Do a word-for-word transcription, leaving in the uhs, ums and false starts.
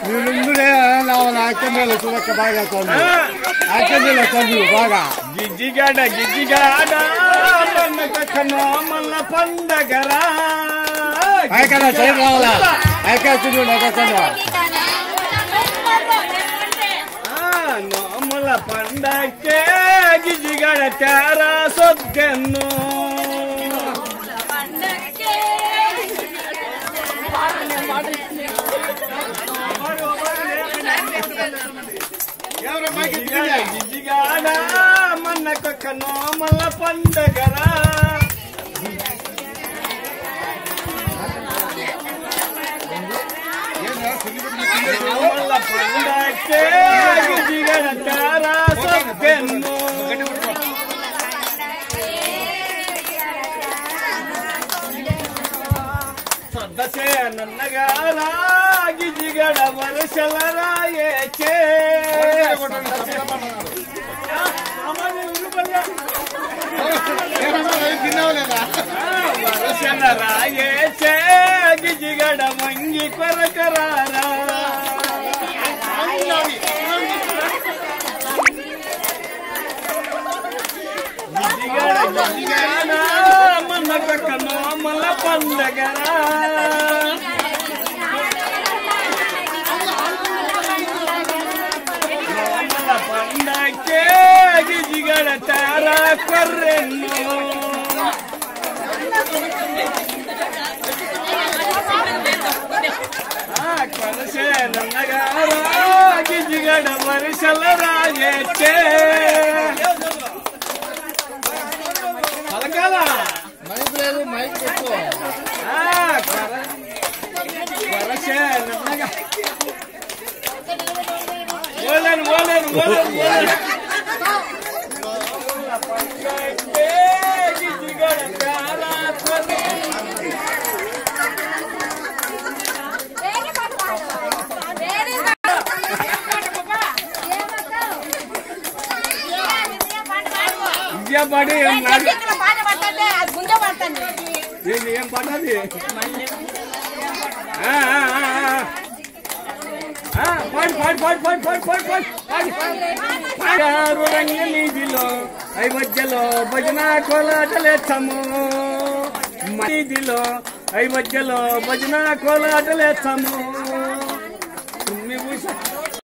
ముందునే అక్కడలో చూడక్క బాగా చదువు అక్కడలో చదువు బాగా గిజ్జిగాడ గిజ్జిగాడ మల్ల పండగరా అక్కడ చదువు రావాలా అక్కడ చదువు అక్కడ చదువు నోముల పండగే గిజ్జిగాడ తేరా సొగ్గెన్ను గిజ్జిగాడ మన్నకొక్క నోముల పండగరా నోముల పండగే గిజ్జిగాడ తేరా సొగ్గెన్ను సొద్దసే నన్నగారా గిజ్జిగాడ వరసల రాయేచే వరసల రాయేచే గిజ్జిగాడ మంగి కొరకరారా గిజ్జిగాడ గిజ్జిగాడ మన్నకొక్క నోముల పండగరా నోముల పండగే గిజ్జిగాడ తేరా కొర్రెన్ను కొలసే నన్నగారా గిజ్జిగాడ వరుసల రాజేచ్చే పలకాలా మైక్ లేదు మైక్ పెట్టుకో వరసే నన్నగా ఓలేను ఓలేను ఓలేను ఓలేను గిజ్జిగాడ తేరా పడి ఏం పడ్డది రంగలీదిలో ఐవజ్జలో భజన కోలాటలేచ్చము మదిలో ఐవజ్జలో భజన కోలాటలేచ్చము